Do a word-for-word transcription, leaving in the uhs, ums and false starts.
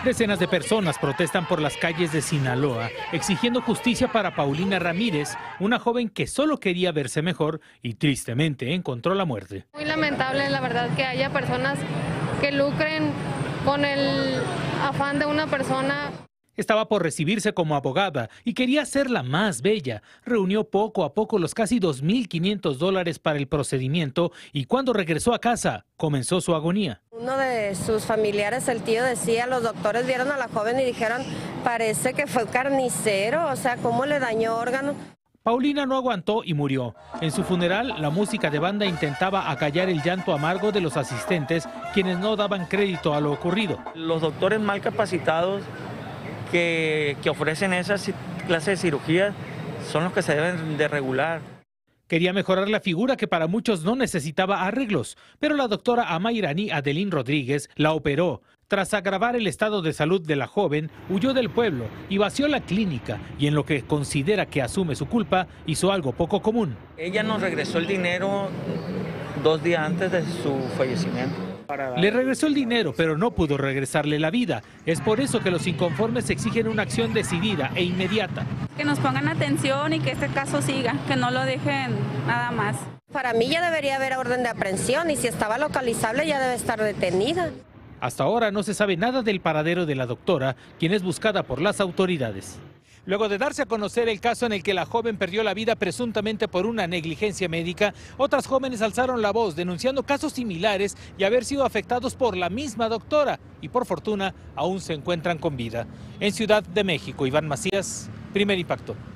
Decenas de personas protestan por las calles de Sinaloa, exigiendo justicia para Paulina Ramírez, una joven que solo quería verse mejor y tristemente encontró la muerte. Muy lamentable, la verdad, que haya personas que lucren con el afán de una persona. Estaba por recibirse como abogada y quería ser la más bella. Reunió poco a poco los casi dos mil quinientos dólares para el procedimiento y cuando regresó a casa comenzó su agonía. Uno de sus familiares, el tío, decía, los doctores vieron a la joven y dijeron, parece que fue carnicero, o sea, ¿cómo le dañó órganos? Paulina no aguantó y murió. En su funeral, la música de banda intentaba acallar el llanto amargo de los asistentes, quienes no daban crédito a lo ocurrido. Los doctores mal capacitados que, que ofrecen esas clases de cirugías son los que se deben de regular. Quería mejorar la figura que para muchos no necesitaba arreglos, pero la doctora Amairani Adelín Rodríguez la operó. Tras agravar el estado de salud de la joven, huyó del pueblo y vació la clínica y en lo que considera que asume su culpa, hizo algo poco común. Ella nos regresó el dinero dos días antes de su fallecimiento. Le regresó el dinero, pero no pudo regresarle la vida. Es por eso que los inconformes exigen una acción decidida e inmediata. Que nos pongan atención y que este caso siga, que no lo dejen nada más. Para mí ya debería haber orden de aprehensión y si estaba localizable ya debe estar detenida. Hasta ahora no se sabe nada del paradero de la doctora, quien es buscada por las autoridades. Luego de darse a conocer el caso en el que la joven perdió la vida presuntamente por una negligencia médica, otras jóvenes alzaron la voz denunciando casos similares y haber sido afectados por la misma doctora. Y por fortuna aún se encuentran con vida. En Ciudad de México, Iván Macías, Primer Impacto.